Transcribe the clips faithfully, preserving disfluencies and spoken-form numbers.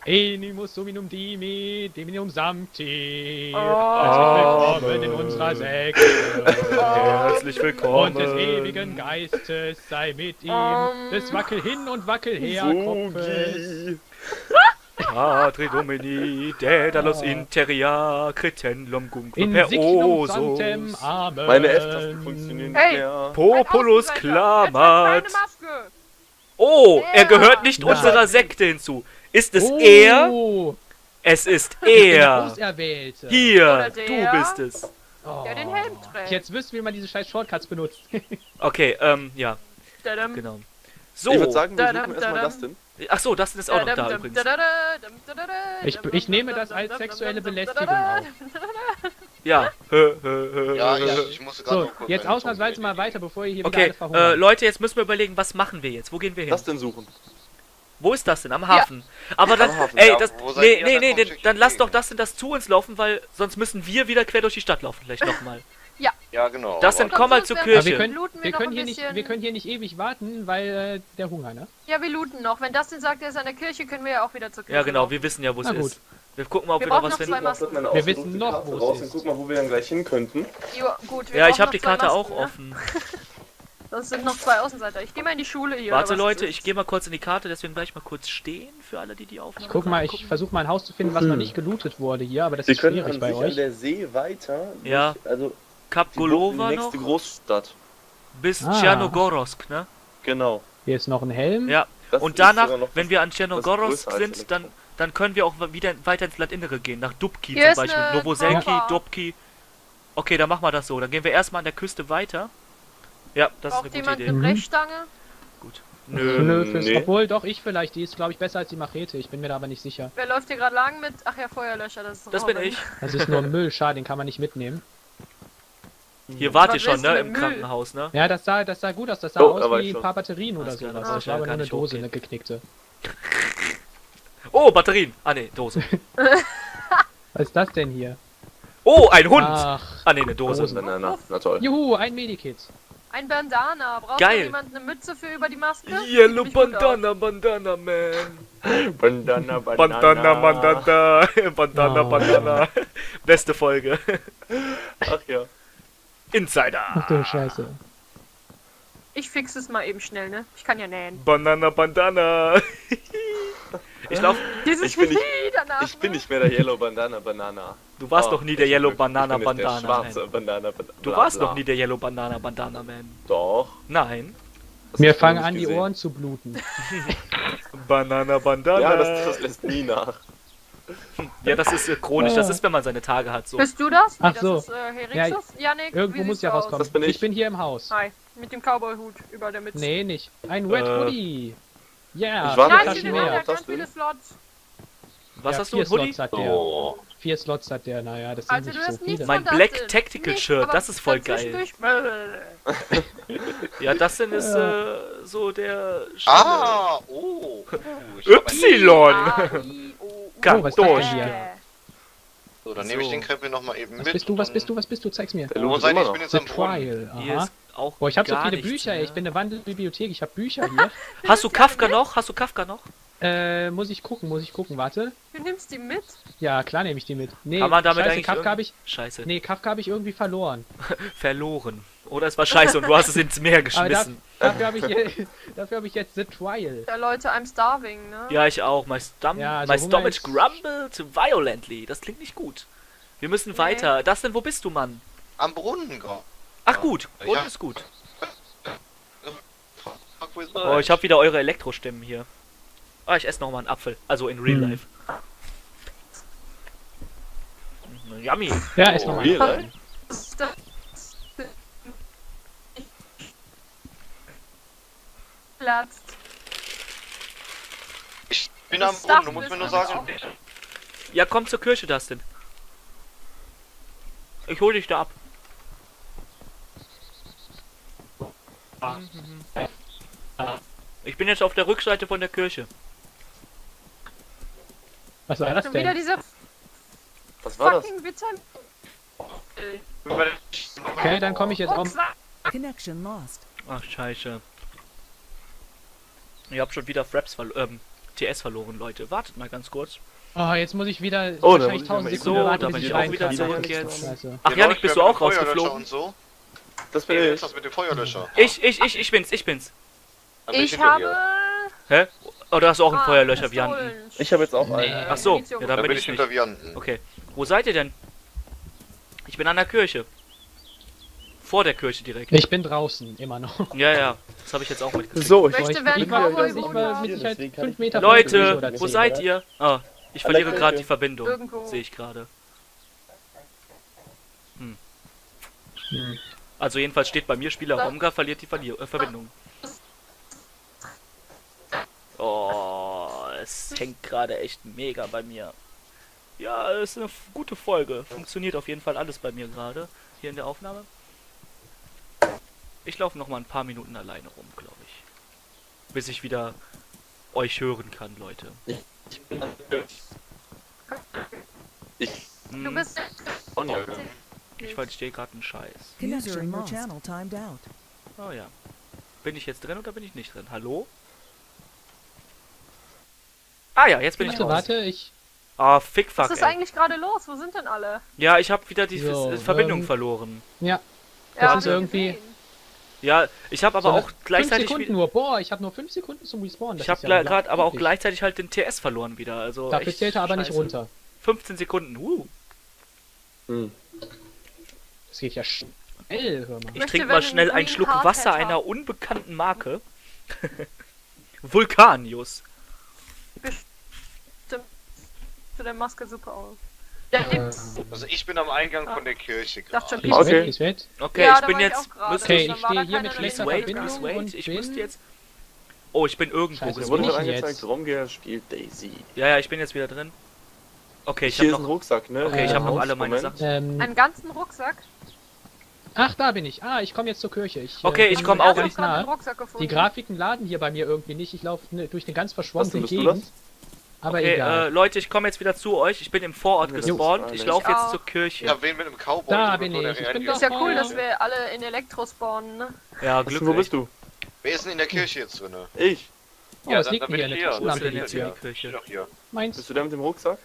Animus Dominum Dimi, Diminum Samti. Oh. Herzlich willkommen in unserer Sekte. Herzlich willkommen. Und des ewigen Geistes sei mit ihm, Um. des Wackel hin und Wackel her Kopfes. Sugi. Patri Domini, Daedalus Interia, Critendum cum In per Signum Sanctem, osus, Amen. Meine F-Tasten funktionieren nicht Hey. mehr. Populus Ein Außenseiter. clamat. Er trägt keine Maske. Oh, er Er. gehört nicht Ja. unserer Sekte hinzu. Ist es Oh, er? Es ist ich bin der er. Auserwählte. Hier, Oder du der. bist es. Oh. Der den Helm trägt. Jetzt wisst ihr, wie man diese scheiß Shortcuts benutzt. Okay, ähm, ja, Dadam. genau. So, Ich würde sagen, wir Dadam, suchen erstmal dadam. das denn. ach so, das ist auch noch da Dadam, übrigens. dadam, dadam, Ich- ich nehme das als sexuelle Belästigung auf. Ja. Hö, hö, hö, Ja, hö, ich, hö. ich musste gerade So, noch kurz jetzt meine ausnahmsweise Tom mal erledigen. weiter, bevor ihr hier wieder Okay, alle äh, verhungert. Leute, jetzt müssen wir überlegen, was machen wir jetzt? Wo gehen wir hin? Das denn suchen. Wo ist das denn? Am Hafen. Aber dann, Am Hafen, ey, ja, das, wo seid nee, ihr? nee, Da nee, kommt den, Schicht dann lass entgegen. doch das denn das zu uns laufen, weil sonst müssen wir wieder quer durch die Stadt laufen, vielleicht nochmal. Ja, genau. Das aber- sind, komm mal zur Aber Aber wir Kirche. können, Looten wir wir, noch können ein hier nicht, bisschen. wir können hier nicht ewig warten, weil äh, der Hunger, ne? Ja, wir looten noch. Wenn das denn sagt, er ist an der Kirche, können wir ja auch wieder zur Kirche. Ja, genau, laufen. wir wissen ja, wo es Na gut. ist. Wir gucken mal, ob Wir wir, noch brauchen was noch finden. zwei Masken. meine Wir wissen ausgedruckte noch, Karte wo es raus ist. und guck mal, wo wir dann gleich hin könnten. Ja, gut. wir Ja, ich brauchen habe noch die zwei Karte Masken, auch ne? offen. Das sind noch zwei Außenseiter. Ich gehe mal in die Schule hier. Warte, oder was Leute, ist ich das? gehe mal kurz in die Karte, deswegen gleich mal kurz stehen für alle, die die Aufnahme Ich guck mal, ich gucken. versuche mal ein Haus zu finden, was noch nicht gelootet wurde hier, aber das Wir ist können schwierig an bei sich an euch. der See weiter. Ja. Durch, also Kap die Golova noch nächste Großstadt. bis Ah. Tschernogorsk, ne? Genau. Hier ist noch ein Helm. Ja. Das Und ist danach, sogar noch wenn das- wir an das Tschernogorsk größer als sind, dann, Elektro. dann können wir auch wieder weiter ins Landinnere gehen, nach Dubki Hier zum ist Beispiel. eine Novoselki, Kamera. Dubki. Okay, dann machen wir das so. Dann gehen wir erstmal an der Küste weiter. Ja, das Braucht ist eine jemand gute eine Idee. Mhm. Brechstange? Gut. Nö, Nö. fürs, nee. obwohl doch ich vielleicht. Die ist, glaube ich, besser als die Machete. Ich bin mir da aber nicht sicher. Wer läuft hier gerade lang mit? Ach ja, Feuerlöscher, das ist Das bin Robin. ich. Das ist nur Müll, schade, den kann man nicht mitnehmen. Hier wart Was ihr schon, willst du ne? mit Im Müll? Krankenhaus, ne? Ja, das sah, das sah gut aus. Das sah Oh, da war aus ich wie ein schon. paar Batterien oder Alles klar, sowas. dann Das brauch war aber ich ja nur eine gar nicht Dose, hochgehen. eine geknickte. Oh, Batterien. Ah, ne, Dose. Was ist das denn hier? Oh, ein Hund. Ah, Ach, ne, eine Dose. Dosen. Na, na, na, na toll. juhu, ein Medikit. Ein Bandana. Braucht Geil. noch jemand eine Mütze für über die Maske? Yellow Sieht mich gut Bandana, Bandana, man. Bandana, Bandana, Bandana, Bandana, Oh. Bandana. Beste Folge. Ach ja. Insider. Ach du Scheiße. Ich fix es mal eben schnell, ne? Ich kann ja nähen. Banana, Bandana. Ich lauf. Dieses Ich bin nicht- Hihi danach, Ich bin ne? nicht mehr der Yellow Bandana Banana. Du warst Oh, doch nie der ich Yellow bin- Banana ich bin jetzt der Bandana. schwarze Man. Bandana Bandana. Du bla, warst bla. noch nie der Yellow Banana Bandana Man. Doch. Nein. Das Mir hast du fangen nicht an, die gesehen. Ohren zu bluten. Banana, Bandana. Ja, das, das lässt nie nach. Ja, das ist äh, chronisch. Das ist, wenn man seine Tage hat. So. Bist du das? Nee, Ach so. Das ist äh, Herixus? Janik, Irgendwo wie muss siehst ja du aus? rauskommen. Das bin ich. Ich bin hier im Haus. Hi, mit dem Cowboy-Hut über der Mütze. Nee, nicht. Ein Red Äh, Hoodie. Ja, Ich war vier nicht Nein, Taschen den mehr. hat mehr. er Das ganz viele denn? Slots. Was ja, hast du? vier Ein Hoodie? Slots hat der. Oh. Vier Slots hat der, naja, das sind Also nicht du so hast nichts viele. Mein von das Black denn. Tactical Nicht, Shirt, aber das ist voll dann geil. zwischendurch- Ja, das denn ist äh, so der. Ah, oh. Uh, ich hab einen- Y. A, I, O, U. Kann Oh, was ist das durch. denn hier? Äh. So, dann nehme ich So. den Krempel nochmal eben Was mit. bist du, was und bist du, was bist du? Zeig's mir. Der Wo Loot ist seid ihr? immer Ich noch. bin jetzt The am Brunnen. Trial, Hier aha. ist auch. Boah, ich habe so gar viele nichts Bücher, mehr. ich bin eine wandelnde Bibliothek, ich habe Bücher hier. Hast du Kafka noch? Hast du Kafka noch? äh, muss ich gucken, muss ich gucken, warte. Du nimmst die mit? Ja, klar nehme ich die mit. Nee, Kann man damit Scheiße, eigentlich Kafka irgend- habe ich, Scheiße. nee, Kafka habe ich irgendwie verloren. Verloren. Oder es war scheiße und du hast es ins Meer Aber da, geschmissen. dafür habe ich, je- dafür habe ich jetzt The Trial. Ja, Leute, I'm starving, ne? Ja, ich auch. My, stom Ja, also my Hunger stomach ist- grumbled violently. Das klingt nicht gut. Wir müssen Nee. weiter. Das denn, wo bist du, Mann? Am Brunnen gerade. Ach gut, Ja. Brunnen ist gut. Fuck, wo ist Oh, ich habe wieder eure Elektrostimmen hier. Ah, ich esse noch mal einen Apfel. Also in real Hm. life. Mm, Yummy. Ja, ist nochmal. Real life? Das- das- Platzt. Ich bin am Das Brunnen, Dach du musst mir nur ist sagen. Ja, komm zur Kirche, Dustin. Ich hol dich da ab. Ich bin jetzt auf der Rückseite von der Kirche. Was war das Schon wieder denn? diese Was war das? fucking Vitamin. Okay, dann komme ich jetzt auch. Connection lost. Ach, scheiße. Ich hab schon wieder Fraps verloren. Ähm, T S verloren, Leute. Wartet mal ganz kurz. Oh, jetzt muss ich wieder Oh, da wahrscheinlich muss ich ja tausend mal- Sekunden So, warten, da bis bin ich ich auch rein wieder kann. zurück Ja, jetzt. Scheiße. Ach, Der Janik, bist du Leuchtturm auch mit dem Feuerlöscher rausgeflogen? Und so. Das bin Ey, ich. ist das mit dem Feuerlöscher? Ich, ich, ich, ich bin's, ich bin's. Dann bin Ich hinter habe. dir. Hä? Oder hast du auch einen ah, Feuerlöscher wie Janten? Pistolen. Ich habe jetzt auch Nee. einen. Ach so, Munition. ja, Dann dann bin bin ich ich nicht. hinter Vianten. Okay. Wo seid ihr denn? Ich bin an der Kirche. Vor der Kirche direkt. Ich bin draußen, immer noch. Ja, ja. Das habe ich jetzt auch mitgekriegt. So, ich Möchte ich, wer ich einen war, Cowboy ich war Bruder? mit Sicherheit Deswegen kann fünf ich- Meter vor der Kirche Leute, oder wo zehn, seid oder? ihr? Ah, ich An verliere der gerade Kirche. die Verbindung. Irgendwo. Sehe ich gerade. Hm. Also jedenfalls steht bei mir, Spieler Da- Romga verliert die Verli äh, Verbindung. Oh, es hängt gerade echt mega bei mir. Ja, es ist eine f- gute Folge. Funktioniert auf jeden Fall alles bei mir gerade. Hier in der Aufnahme. Ich laufe noch mal ein paar Minuten alleine rum, glaube ich. Bis ich wieder euch hören kann, Leute. Ich bin Ich. Du Hm, bist. Oh, ja. ich verstehe gerade einen Scheiß. User in your channel timed out. Oh ja. Bin ich jetzt drin oder bin ich nicht drin? Hallo? Ah ja, jetzt bin ich Warte, raus. warte, ich. Ah, fickfuck, Was ist ey. eigentlich gerade los? Wo sind denn alle? Ja, ich habe wieder die So, F- Verbindung ähm, verloren. Ja, Ja, ist hab ich irgendwie- gesehen. Ja, ich habe aber so auch gleichzeitig fünf Sekunden wieder, nur. Boah, ich habe nur fünf Sekunden zum Respawn. Das ich habe ist ja gerade aber auch unglaublich. gleichzeitig halt den T S verloren wieder. Also Dafür echt zählt er aber nicht scheiße. runter. fünfzehn Sekunden. Uh. Hm. Das geht ja schnell, hör mal. Ich Möchte trinke wer mal einen schnell einen Green Schluck Card Wasser hätte? einer unbekannten Marke. Vulkanius. Zu der Maske super aus. Ja, Äh, Also ich bin am Eingang von der Kirche Dachte schon, gerade. die ist Okay. weg, die ist weg. Okay, Ja, ich da bin war ich jetzt. auch gerade. Müsst Okay, Dann ich war da stehe hier keiner mit in Please schlechter der wait, Verbindung please wait. und Ich bin... müsste jetzt. Oh, ich bin irgendwo Scheiße, Mir wo wurde bin schon ich denn angezeigt, jetzt? Romgear spielt Daisy. Ja, ja, ich bin jetzt wieder drin. Okay, ich Hier habe ist ein noch. Rucksack, ne? Okay, ich Äh, habe noch Haus, alle meine Moment. Sachen. Ähm, einen ganzen Rucksack. ach, da bin ich. Ah, ich komme jetzt zur Kirche. Ich, Okay, äh, ich bin komm mir auch. gar Ich nicht hab gerade einen nahe. Rucksack gefunden. Die Grafiken laden hier bei mir irgendwie nicht. Ich laufe ne, durch eine ganz verschwommene Was denn, bist du Gegend. das? Aber Okay, äh, egal. Leute, ich komme jetzt wieder zu euch. Ich bin im Vorort Jo. gespawnt. Ich Ich laufe jetzt auch. zur Kirche. Ja, wen mit einem Cowboy? Da oder bin so, der ich. Ich rennt bin hier. Ist ja doch- cool, Oh. dass wir alle in Elektro spawnen, ne? Ja, Was denn, Glück. wo bist du? Wer ist denn in der Kirche jetzt drinne? Ich. Oh, Ja, es dann- liegt dann mir bin hier ich eine hier. Wo ist Taschenlampe. denn liegt jetzt hier hier. die Kirche? Steht doch hier. Meins. Bist du der mit dem Rucksack?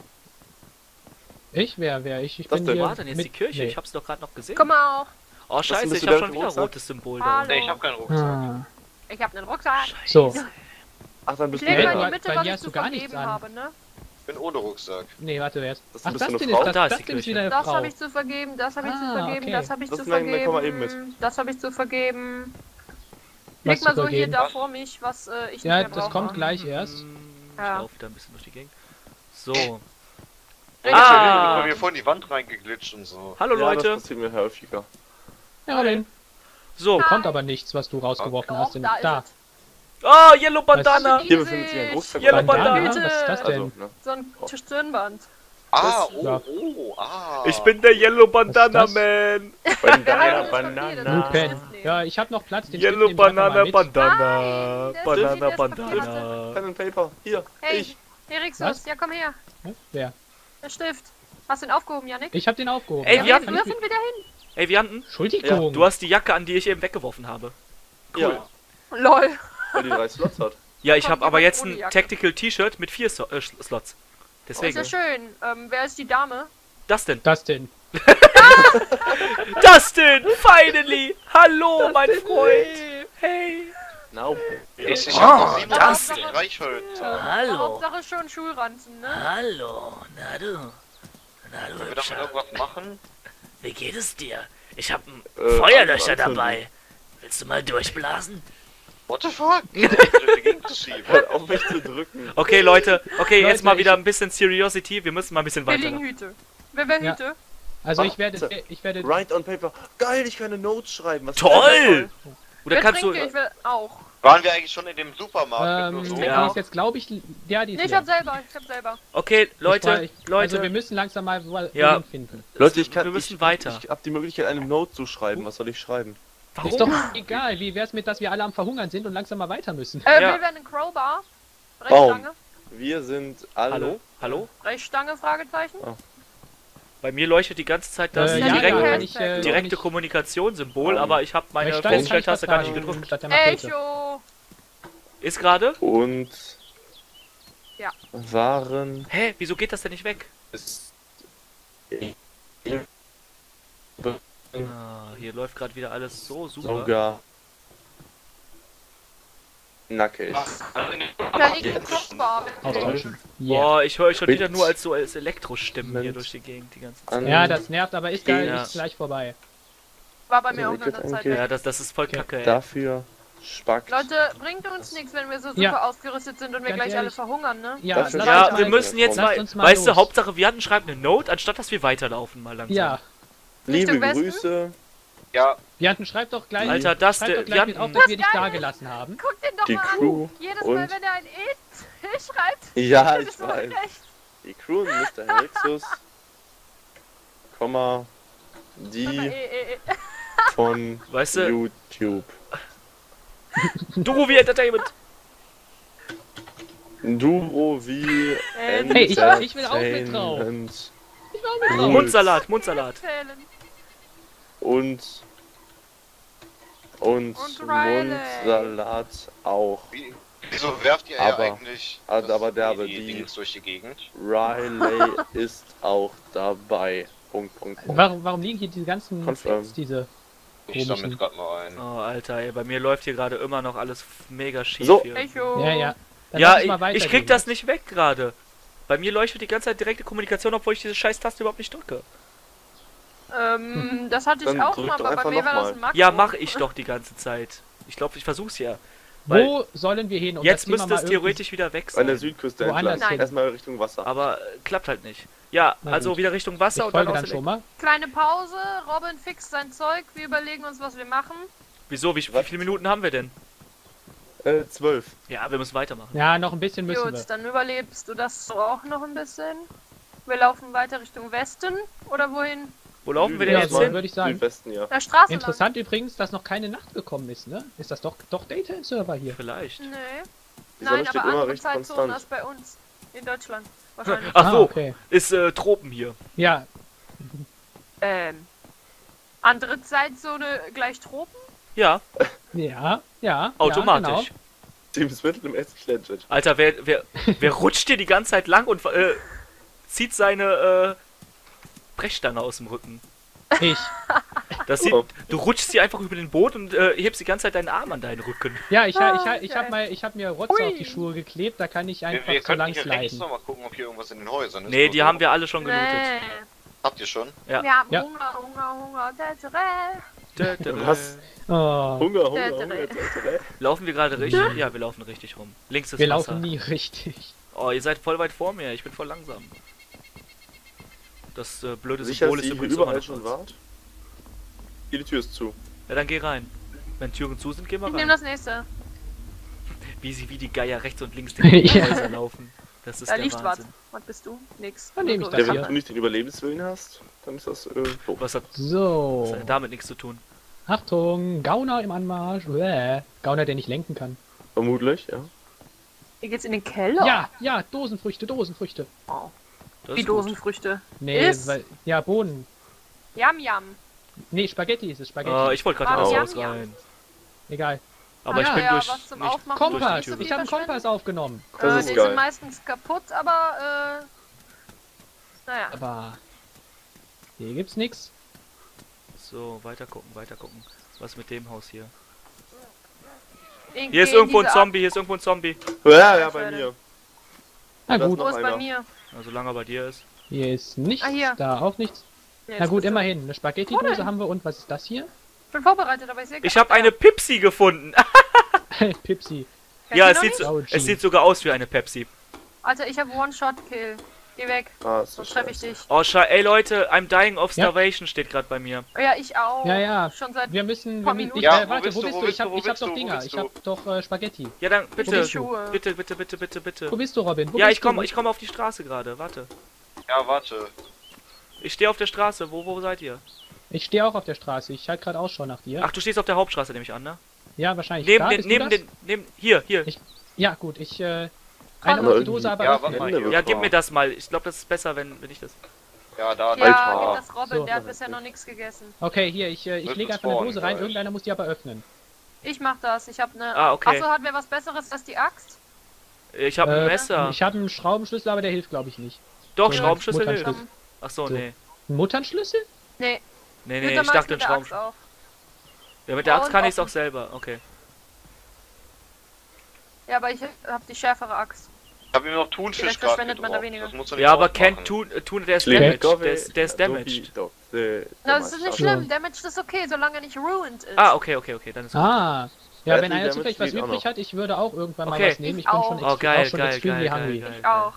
Ich? Wer, wer? Ich, ich Das bin denn? hier Wo war denn jetzt mit- die Kirche? Nee. Ich hab's doch gerade noch gesehen. Komm mal auch. Oh, scheiße, bist ich du hab da schon mit dem wieder Rucksack? rotes Symbol da. Hallo. Nee, ich hab keinen Rucksack. Ah, Ich hab einen Rucksack. so. Ach, dann Ich bist du lege Hey, mal in du- die Mitte, bei was dir ich hast zu du gar nichts vergeben an. habe, ne? Ich bin ohne Rucksack. Nee, warte jetzt. Das- Ach, bist das du eine denn Frau? ist das, Da ist das die denn ist Kirche. wieder eine Das Frau. habe ich zu vergeben, das habe ich zu Ah, vergeben, okay. das habe ich Das zu nein, dann komm mal eben vergeben. Das habe ich zu vergeben. Was Leg zu mal so hier vergeben? da vor mich, was äh, ich nicht Ja, mehr das brauche. kommt gleich erst. Hm, Ich Ja. laufe da ein bisschen durch die Gegend. So. Ich Ah. bin bei mir vor in die Wand reingeglitscht und so. Hallo Ja, Leute. das passiert mir häufiger. Ja, Robin. So. Ah. Kommt aber nichts, was du rausgeworfen Doch, hast. In, da ist da. es. Oh, Yellow Bandana. Was? Hier befindet sich ein Rucksack. Yellow und ein Bandana. Band. Was ist das Also, denn? ne? So ein Stirnband. Ah, oh, Ja. oh, ah. Ich bin der Yellow Bandana Was ist Man. Bandana, Ja, Banana. Blue Pen. Ja, ich habe noch Platz. Den Yellow Stift nehmen wir einfach Banana mal mit. Bandana. Nein, der Banana steht erst Bandana. Pen and Paper. Hier, Hey, ich. Herixus, Was? ja komm her. Hm? Wer? Der Stift. Hast du ihn aufgehoben, Janik? Ich habe den aufgehoben. Ey, ja, wir Ja, hatten- kann ich wirf ihn wieder hin. Ey, Vianten, Entschuldigung. du hast die Jacke an, die ich eben weggeworfen habe. Ja, Lol. weil die drei Slots hat. Ja, ich Komm, habe aber jemand jetzt ohne ein Jacke. Tactical T-Shirt mit vier so äh, Sch- Slots. Oh, Deswegen. ist ja schön. Ähm, wer ist die Dame? Dustin. Dustin. Dustin, finally. Hallo, mein Freund. Hey. Now. Ich, ich Ah, hab noch siebenunddreißig das- Streichhölzer. Hallo. Hauptsache schon Schulranzen, ne? Hallo, na du. Na du, Können wir damit irgendwas machen? Wie geht es dir? Ich habe einen Äh, Feuerlöscher anzünden. dabei. Willst du mal durchblasen? What the fuck? Ich hab durch die Gegend geschieben. Hört auf mich zu drücken. Okay, Leute. Okay, jetzt Leute, mal wieder ich- ein bisschen Seriosity. Wir müssen mal ein bisschen Wir weiter. liegen Hüte. Wer wer Ja. Hüte? Also Ah, ich werde, so. ich werde. Write on Paper. Geil, ich kann eine Notes schreiben. Was Toll! Oder Wer kannst du... trinke? Ich will auch. Waren wir eigentlich schon in dem Supermarkt Ähm, mit nur so? Ja. die ist jetzt, glaube ich, ja, die ist Nee, ich leer. hab selber, ich hab selber. Okay, Leute, Ich, ich, Leute. Also wir müssen langsam mal wo, Ja. wohin finden. Leute, ich kann. Wir müssen ich, weiter. Ich hab die Möglichkeit, eine Note zu schreiben. Was soll ich schreiben? Ist doch egal. Wie wär's mit, dass wir alle am Verhungern sind und langsam mal weiter müssen? Äh, Ja. will wer einen Crowbar? Baum. Brechstange? Wir sind alle. Hallo? Hallo? Brechstange? Fragezeichen? Bei mir leuchtet die ganze Zeit das Äh, ja, direkte, ja, wenn ich, äh, direkte wenn ich- Kommunikationssymbol, Ähm, aber ich habe meine Brechstange kann ich Feststelltaste gar nicht vertragen, gedrückt. statt der Machete. Echo! Ist gerade? Und. Waren Hä, wieso geht das denn nicht weg? ist Ah, hier läuft gerade wieder alles so super. sogar nackig. Da liegt ein Kopfbar. Austauschen. Yeah. Boah, ich höre euch schon Mit- wieder nur als so als Elektrostimmen hier Mit- durch die Gegend die ganze Zeit. An Ja, das nervt, aber ist geil, Ja. ist gleich vorbei. War bei mir So, auch wie in der geht's Zeit eigentlich? Ja, weg. das, das ist voll Okay. kacke, ey. dafür spackt. Leute, bringt uns nichts, wenn wir so super Ja. ausgerüstet sind und wir Ganz gleich alle ehrlich. verhungern, ne? Ja, Dafür lass Ja, uns wir mal- müssen jetzt Lasst mal, uns mal weißt du, los. Hauptsache wir hatten schreiben eine Note, anstatt dass wir weiterlaufen mal langsam. Ja, Liebe Richtung Westen? Grüße, Ja, Janten, schreib doch gleich, Alter, das schreib der- doch gleich mit Janten- auf, dass wir dich Das da Geile gelassen haben. Guck den doch die mal Crew an. Jedes und Mal, wenn er ein E schreibt, ja, ist ich es so weiß. recht. Die Crew und Mister Helixus, Komma, Aber die eh, eh, eh. von Weißt du, YouTube. Durovi Entertainment. Duro wie Ähm, Hey, ich- ich will auch mit drauf. Entertainment Ich war mit drauf. Mund- Mundsalat, Mundsalat. Erzählen. und und, Und Riley. Mundsalat auch. wie, wieso werft ihr Aber- ja eigentlich aber- das- aber derbe, die, die- Dings durch die Gegend? Riley ist auch dabei. Punkt, Punkt, Punkt. Warum, warum liegen hier diese ganzen Confirm. Fits, diese... Ich Komischen. sammle gerade mal ein. Oh, Alter, ey, bei mir läuft hier gerade immer noch alles f- mega schief So. hier. Echo. Ja, ja. Dann Ja, lass uns ich, mal ich weitergehen. krieg das nicht weg gerade. Bei mir leuchtet die ganze Zeit direkte Kommunikation, obwohl ich diese scheiß Taste überhaupt nicht drücke. Ähm, das hatte ich Dann auch drück mal, doch aber bei einfach mir war noch das mal. ein Makro. Ja, mache ich doch die ganze Zeit. Ich glaube, ich versuch's ja. Weil Wo sollen wir hin? Um jetzt das Thema müsste mal es irgendwie- theoretisch wieder weg An der sein. Südküste Woanders entlang. hin. Erstmal Richtung Wasser. Aber äh, klappt halt nicht. Ja, Na also gut. wieder Richtung Wasser Ich und dann folge aus dann schon mal. Kleine Pause, Robin fixt sein Zeug, wir überlegen uns, was wir machen. Wieso? Wie, wie Was? viele Minuten haben wir denn? Äh, zwölf. Ja, wir müssen weitermachen. Ja, noch ein bisschen müssen Gut, wir. dann überlebst du das so auch noch ein bisschen. Wir laufen weiter Richtung Westen oder wohin? Wo laufen wir denn Ja, jetzt so hin? würde ich sagen. Südwesten, ja. Der Straße Interessant übrigens, dass noch keine Nacht gekommen ist, ne? Ist das doch, doch Data-Server hier? Vielleicht. lang. Nee. Die Sonne Nein, steht aber immer andere recht Zeitzonen konstant. als bei uns. In Deutschland. Wahrscheinlich. Ach so, Ah, okay. ist äh, Tropen hier. Ja, ähm. Andere Zeitzone gleich Tropen? Ja, ja, ja. automatisch. Ja, genau. Teams Mittel im Essen Legend. Alter, wer, wer, wer rutscht hier die ganze Zeit lang und äh, zieht seine äh, Brechstange aus dem Rücken? Ich. Das sieht, Oh. du rutschst hier einfach über den Boot und äh, hebst die ganze Zeit deinen Arm an deinen Rücken. Ja, ich, ha- ich, ha- Ah, ich okay. habe mal, ich hab mir Rotze Hui. auf die Schuhe geklebt, da kann ich Wir, einfach wir so können lang hier rechts sliden. noch mal gucken, ob hier irgendwas in den Häusern ist. Nee, oder die so. haben wir alle schon gelootet. Nee. Habt ihr schon? Ja. Wir haben Ja. Hunger, Hunger, Hunger. Tetere. Dä, dä, dä. Was? Oh, Hunger, Hunger, Dä, dä, Hunger. dä. Dä, dä. Laufen wir gerade richtig? Ja, wir laufen richtig rum. Links ist wir Wasser. laufen nie richtig. Oh, ihr seid voll weit vor mir. Ich bin voll langsam. Das äh, blöde Sicher, Symbol dass ist ihr hier übrigens immer überall noch schon was. wart? Hier, die Tür ist zu. Ja, dann geh rein. Wenn Türen zu sind, geh mal Ich nehme rein. das nächste. Wie sie wie die Geier rechts und links die Ja. Häuser laufen. Das ist Da der liegt was. Wahnsinn. Was bist du? Nix. Dann nehm ich So, das Ja, wir wenn hier. du nicht den Überlebenswillen hast, dann ist das äh, doof. Was hat, So. was hat denn damit nichts zu tun? Achtung, Gauner im Anmarsch. Uäh. Gauner, der nicht lenken kann. Vermutlich, ja. Hier geht's in den Keller. Ja, ja, Dosenfrüchte, Dosenfrüchte. Oh. Das Wie ist gut. Dosenfrüchte. Nee, Ist? weil, ja, Bohnen. Yam Yam. Nee, Spaghetti ist es, Spaghetti. Oh, ich wollte gerade Ah, in ja, das Haus ja. rein. Egal. Aber Ah, ich bin ja, durch. was zum nicht Aufmachen. durch die Kompass, Tür. so viel ich habe einen verschwenden. Kompass aufgenommen. Das äh, ist die geil. sind meistens kaputt, aber äh. Naja. Aber hier gibt's nix. So, weiter gucken, weiter gucken. Was mit dem Haus hier? Irgendwie Hier ist irgendwo ein diese Zombie, hier ist irgendwo ein Zombie. Ja, ja, bei mir. Na Das gut, noch Art. Wo ist bei einer. mir? Also solange er bei dir ist. hier ist nichts, Ah, hier. da auch nichts. Nee, Na jetzt gut, bist du- immerhin. Eine Wo Spaghetti-Dose denn? haben wir und was ist das hier? Ich bin vorbereitet, aber ich sehe Ich habe eine Pipsi gefunden. Pipsi. Ja, es noch sieht, nicht? so, Oh, es gee. sieht sogar aus wie eine Pepsi. Alter, ich habe One-Shot-Kill. Geh weg, Ah, ist so sonst treffe ich scheiße. dich. Oh, scha ey Leute, I'm dying of Ja. starvation steht gerade bei mir. Oh, ja, ich auch. Ja, ja. Schon seit Wir müssen. Paar Wir, Minuten. ich, Ja, äh, wo warte, bist wo du, bist wo du? bist Ich hab, du, wo ich hab bist doch du, wo Dinger. bist Ich du? hab doch äh, Spaghetti. Ja, dann bitte, die Schuhe. bitte, bitte, bitte, bitte, bitte. Wo bist du, Robin? Wo Ja, bist ich komme du? ich komm auf die Straße gerade, warte. Ja, warte. Ich stehe auf der Straße, wo, wo seid ihr? Ich stehe auch auf der Straße. Ich halte gerade Ausschau nach dir. Ach, du stehst auf der Hauptstraße, nehme ich an, ne? Ja, wahrscheinlich. Neben da, den, bist neben du das? den, neben, hier, hier. Ich- Ja, gut. Ich. Äh, Kann einer muss die irgendwie- Dose aber Ja, öffnen. warte mal Ende hier. Ja, wird gib wahr. mir das mal. Ich glaube, das ist besser, wenn, wenn ich das... Ja, da, Ja, Alter. gib das Robin, So. der hat bisher noch nichts gegessen. Okay, hier. Ich, äh, ich Wird lege einfach eine spawnen Dose rein. gleich. Irgendeiner muss die aber öffnen. Ich mach das, ich hab ne. Ah, okay. Achso, hat wer was besseres als die Axt? Ich habe ein Äh, Messer. Ich habe einen Schraubenschlüssel, aber der hilft, glaube ich, nicht. Doch, so ein Schraubenschlüssel hilft. Mutternschlüssel. Ach so, So. nee. Ein Mutternschlüssel? Nee, Nee, bitte nee, ich mach's dachte ein mit der Axt Schraubenschlüssel. auch. Ja, mit der Axt Und kann ich es auch offen. selber. Okay. Ja, aber ich hab die schärfere Axt. Ich hab ihm noch Thunfisch Vielleicht gerade verschwendet man da gedroppt. weniger. Das muss er nicht Ja, aber ausmachen. Ken Tun, äh, Tun, der ist Schlägt damaged. Der ist, der ist so damaged. wie- doch, äh, Na, der das ist Meister. nicht schlimm. Damaged ist okay, solange er nicht ruined ist. Ah, okay, okay, okay, dann ist gut. Ah. Ja, Battle wenn einer Damage zufällig was geht auch übrig noch. hat, ich würde auch irgendwann mal Okay. was nehmen. Ich Ich bin auch. schon, Oh, extre- geil, auch schon geil, extremely geil, hungry. geil, geil. Ich auch.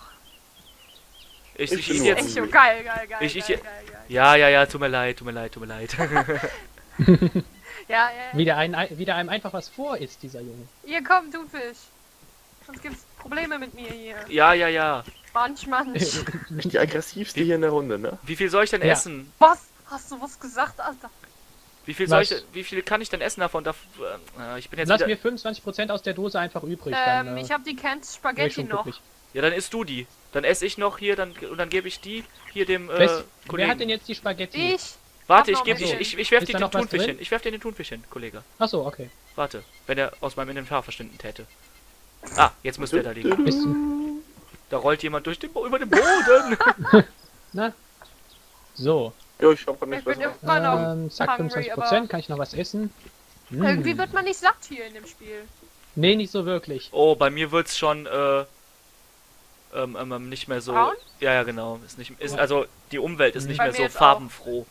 Ich, Ich ich, bin ich nur- jetzt. Echt so geil, geil, geil, Ich- geil, ich- geil, geil. Ja, ja, ja, tut mir leid, tut mir leid, tut mir leid. Ja, ja, ja. Wieder, ein, wieder einem einfach was vor ist, dieser Junge. Hier, komm, Thunfisch. Sonst gibt's Probleme mit mir hier. Ja, ja, ja. Manch, manch. Die aggressivste hier in der Runde, ne? Wie viel soll ich denn Ja. essen? Was? Hast du was gesagt, Alter? Wie viel soll Was? ich, wie viel kann ich denn essen davon? Darf, äh, ich bin jetzt Lass wieder, mir fünfundzwanzig Prozent aus der Dose einfach übrig. Ähm, dann, äh, ich habe die Canned wär ich Spaghetti schon noch. glücklich. Ja, dann isst du die. Dann esse ich noch hier, dann und dann gebe ich die hier dem äh, Wes- Wer Kollegen. hat denn jetzt die Spaghetti? Ich? Warte, hab ich noch gebe ein ich, bisschen. ich, ich werf Ist dir da den noch was Thunfisch drin? hin. Ich werf dir den Thunfisch hin, Kollege. Achso, okay. Warte, wenn er aus meinem Inventar verschwinden täte. Ah, jetzt müsste er da liegen. Bist, Da rollt jemand durch den Bo über den Boden. na? So. Jo, ich hab grad Ich nicht bin was. immer noch Ähm, zack, hungry, fünfundzwanzig aber Prozent. Kann ich noch was essen? Hm. irgendwie wird man nicht satt hier in dem Spiel. Nee, nicht so wirklich. Oh, bei mir wird's schon äh, ähm, ähm, ähm, nicht mehr so. Braun? Ja, ja, genau. Ist nicht, ist, also die Umwelt ist nicht Bei mehr mir so jetzt auch. farbenfroh.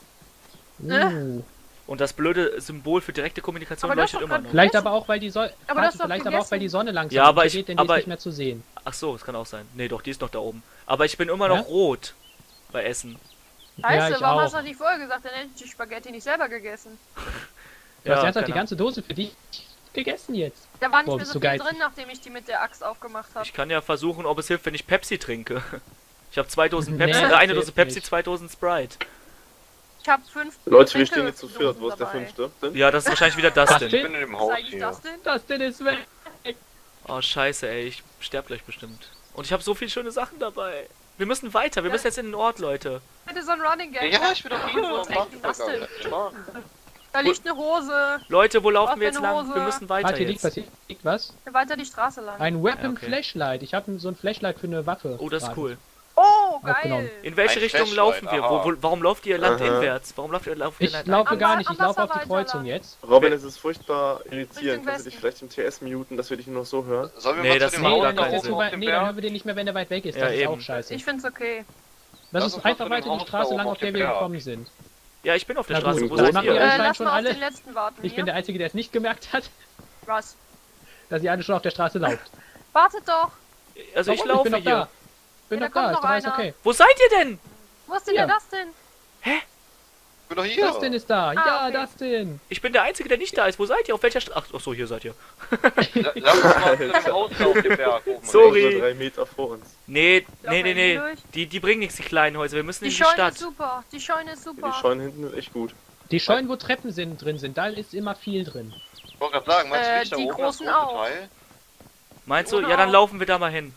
Uh. Und das blöde Symbol für direkte Kommunikation Aber du hast leuchtet doch immer grad noch. Vielleicht Gegessen. aber auch, weil die Sonne. Aber du hast doch vielleicht aber auch, weil die gegessen. Sonne langsam Ja, aber ich- untergeht, denn die aber- ist nicht mehr zu sehen. Ach so, das kann auch sein. Nee, doch, die ist noch da oben. Aber ich bin immer noch Ja? rot bei Essen. Scheiße, ich warum auch. hast du das nicht vorher gesagt? Dann hätte ich die Spaghetti nicht selber gegessen. Du hast ernsthaft keine die ganze Dose für dich gegessen jetzt. Da war nicht Boah, mehr bist so du viel geizig. drin, nachdem ich die mit der Axt aufgemacht habe. Ich kann ja versuchen, ob es hilft, wenn ich Pepsi trinke. Ich habe zwei Dosen Nee, Pepsi, das äh, eine hilft Dose Pepsi, nicht. zwei Dosen Sprite. Ich habe fünf. Leute, wir Getränke- stehen jetzt zu viert. Wo ist der dabei. fünfte? Denn? Ja, das ist wahrscheinlich wieder das Was denn. Ich denn? bin in dem Was Haus ist eigentlich hier. das denn? Das denn ist weg. Oh, scheiße, ey. Ich sterb gleich bestimmt. Und ich habe so viele schöne Sachen dabei. Wir müssen weiter. Wir Ja. müssen jetzt in den Ort, Leute. Bitte so ein Running Game. Ja, ich bin doch hier. Wo ist eigentlich das denn? Mach. Da liegt eine Hose. Leute, wo Was laufen für wir jetzt eine lang? Hose? Wir müssen weiter Warte, hier liegt was, jetzt. hier liegt was? Weiter die Straße lang. Ein Weapon Ja, okay. Flashlight. Ich habe so ein Flashlight für eine Waffe. Oh, das ist gerade. cool. Oh, Aufgenommen. geil. In welche Ein Richtung Flashlight, laufen wir? Wo, aha. wo, warum lauft ihr landinwärts? Warum lauft ihr, lauft ihr Ich land laufe Am gar Wa- nicht, am ich laufe auf Wasser die Kreuzung weiter jetzt. Robin, es ist furchtbar irritierend. Richtung Kannst du dich Westen. vielleicht im T S muten, dass wir dich nur noch so hören? Sollen wir Nee, mal das zu dem macht Nee, gar Haus dann, keinen ist da er Sinn. zu oben auf weit, dem nee, dann hören Berg? wir den nicht mehr, wenn er weit weg ist. Ja, Das ist eben. auch scheiße. Ich find's okay. Lass Lass uns uns mal einfach zu dem weiter die Haus da Straße oben lang, auf auf der dem wir Berg. gekommen sind. Ja, ich bin auf der Na Straße. gut, Wo das seid machen ihr? wir Äh, anscheinend lass schon mal auf alle. den letzten warten. Ich bin hier. der Einzige, der es nicht gemerkt hat, Was? dass ihr alle schon auf der Straße lauft. Wartet doch. Also ich Warum? laufe bin doch hier. da. Bin Ja, doch da da, kommt ist noch doch alles einer. okay. Wo seid ihr denn? Wo ist denn Ja. der das denn? Ich bin doch hier. Das denn ist da. Ja, okay. das denn. Ich bin der Einzige, der nicht da ist. Wo seid ihr? Auf welcher Straße? Ach so, hier seid ihr. La- Lass uns mal zu dem Haus da auf dem Berg oben. Sorry. So drei Meter vor uns. Nee, Laufen nee, nee, wir nee. durch? Die, die bringen nichts, die kleinen Häuser. Wir müssen Die in die Scheune Stadt. ist super. Die Scheune ist super. Die Scheunen hinten ist echt gut. Die Scheunen, wo Treppen sind, drin sind, da ist immer viel drin. Ich wollte gerade sagen, meinst du Äh, nicht da die oben das großen rote auch. Teil? Meinst du? Oder Ja, dann auch. laufen wir da mal hin.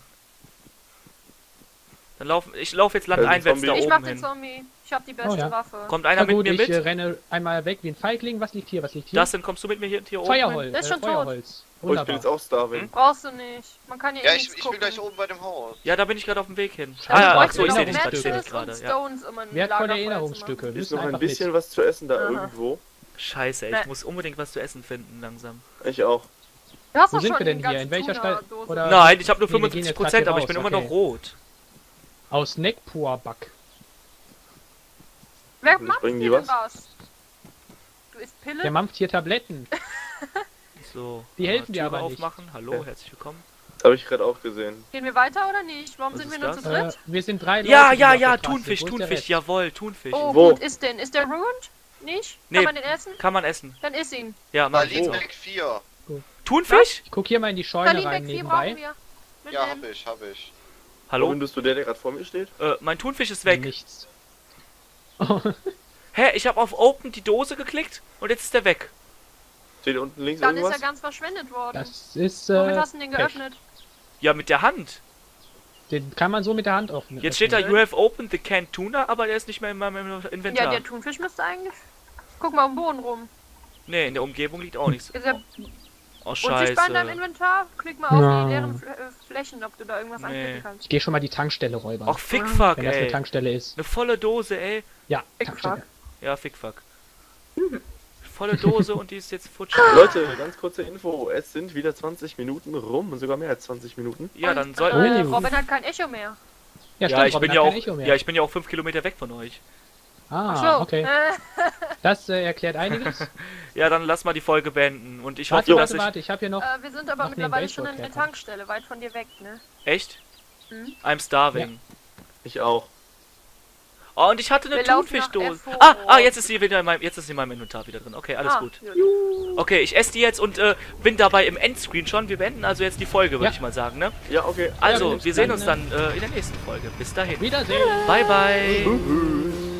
Dann laufen. Ich laufe jetzt Da ist ein landeinwärts da Zombie. Ich mach oben den hin. Zombie. Ich hab die beste Oh ja. Waffe. Kommt einer Na gut, mit mir ich äh, mit? renne einmal weg wie ein Feigling. Was liegt hier? Was liegt hier? Das, dann kommst du mit mir hier, hier oben hin? Feuerholz. Der ist äh, schon tot. Feuerholz. Oh, ich bin Wunderbar. jetzt auch Starving. Hm? Brauchst du nicht. Man kann ja, Ja, eh ich, nichts ich bin gucken. gleich oben bei dem Haus. Ja, da bin ich gerade auf dem Weg hin. Dann Ah ja, ach bräuchten so, wir ich noch sehe dich gerade, ich sehe dich Matches gerade. und Ja. Stones, um ein Wertvolle Lagerfeuer zu Erinnerungsstücke. machen. Ist Müssen noch ein einfach bisschen mit. was zu essen da Aha. irgendwo? Scheiße, ey, ich Bäh. muss unbedingt was zu essen finden langsam. Ich auch. Du hast Wo doch sind schon wir denn die hier? ganze In welcher Stadt? Tuna-Dose. Oder- Nein, ich habe nur nee, wir gehen fünfundsiebzig jetzt Prozent, grad aber hier ich bin raus, immer noch okay. rot. Aus Neckpur-Back. Wer Und macht bringen die dir denn was? was? Du isst Pille? Der mampft hier Tabletten. So. Die mal helfen dir Türe aber nicht. aufmachen. Hallo, Ja. herzlich willkommen. Habe ich gerade auch gesehen. Gehen wir weiter oder nicht? Warum Was sind ist wir nur das? zu Äh, dritt? wir sind drei Leute. Ja, die ja, auf der ja, Straße sind. Thunfisch, Wo ist der Thunfisch, Rest? jawohl, Thunfisch. Oh, Wo? gut ist denn? Ist der ruined? Nicht? Nee. Kann man den essen? Kann man essen. Dann iss ihn. Ja, Da mach ich liegt so. Mac vier. Thunfisch? Ich guck hier mal in die Scheune Berlin rein Back vier nebenbei. brauchen wir. Mit Ja, dem. hab ich, hab ich. Hallo? Robin, bist du der, der gerade vor mir steht? Äh, mein Thunfisch ist weg. Nichts. Hä, ich habe auf Open die Dose geklickt und jetzt ist der weg. Steht unten links Dann ist irgendwas? er ganz verschwendet worden. Das ist. Womit Äh, hast du den Pech. geöffnet? Ja, mit der Hand. Den kann man so mit der Hand öffnen. Jetzt steht da, öffnen. you have opened the canned tuna, aber der ist nicht mehr in meinem Ja, Inventar. der Thunfisch müsste eigentlich. Guck mal am Boden rum. Nee, in der Umgebung liegt auch nichts. Ist er... Oh, Unsichtbar in deinem scheiße. Inventar? Klick mal auf Ja. die leeren Fl äh, Flächen, ob du da irgendwas Nee. anklicken kannst. Ich gehe schon mal die Tankstelle räubern. Ach, Fickfuck, wenn das eine ey. Tankstelle ist. Eine volle Dose, ey. Ja, Fickfuck. Tankstelle. Ja, Fickfuck. Volle Dose und die ist jetzt futsch. Leute, ganz kurze Info. Es sind wieder zwanzig Minuten rum, sogar mehr als zwanzig Minuten. Ja, Und, dann soll... Äh, Oh. Robin hat kein Echo mehr. Ja, Ja, stimmt, ich Robin bin ja hat auch, kein Echo mehr. ja, ich bin ja auch fünf Kilometer weg von euch. Ah, Ach so. okay. Äh, Das äh, erklärt einiges. Ja, dann lass mal die Folge beenden und ich hoffe, Warte, dass warte, ich... warte, ich habe hier noch... äh, wir sind aber Noch mittlerweile den schon an der Baseballcap. Tankstelle, weit von dir weg, ne? Echt? Hm? I'm starving. Ich auch. Oh, und ich hatte eine Wir laufen nach Thunfischdose. F O. Ah, ah, jetzt ist sie wieder in meinem, jetzt ist sie in meinem Inventar wieder drin. Okay, alles Ah, gut. Okay, ich esse die jetzt und äh, bin dabei im Endscreen schon. Wir beenden also jetzt die Folge, würde Ja. ich mal sagen, ne? Ja, okay. Also, gut, wir sehen dann, uns dann äh, in der nächsten Folge. Bis dahin. Wiedersehen. Bye, bye. Tschüss.